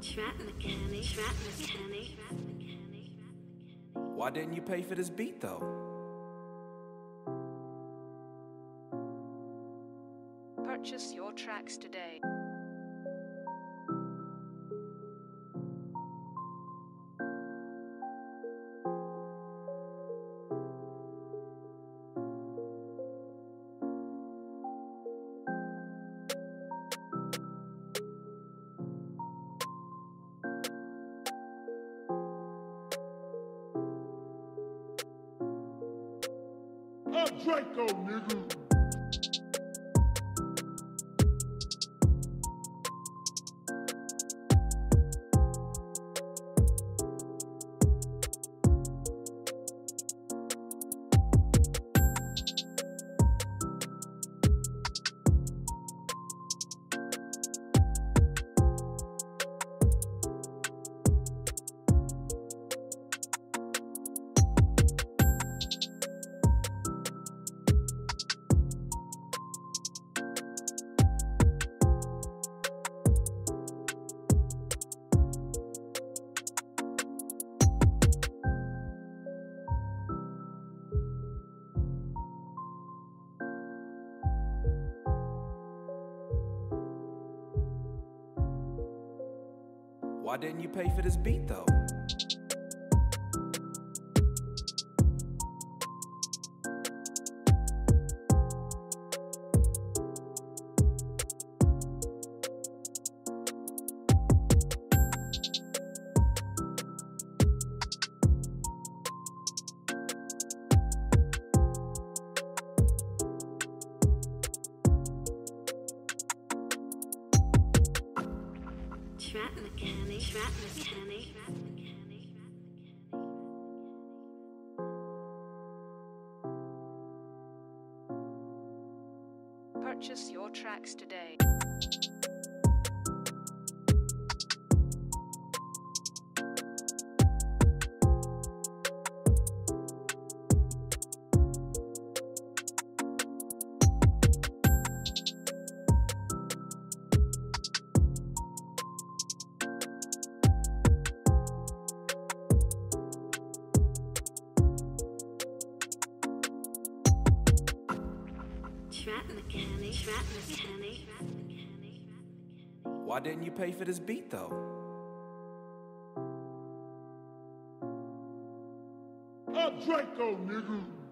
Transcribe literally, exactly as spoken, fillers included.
TrvpMechanics, TrvpMechanics. Why didn't you pay for this beat though? Purchase your tracks today. YungDraco, nigga. Why didn't you pay for this beat though? TrvpMechanics, TrvpMechanics. Purchase your tracks today. TrvpMechanics, TrvpMechanics. Why didn't you pay for this beat though? YungDraco, nigga.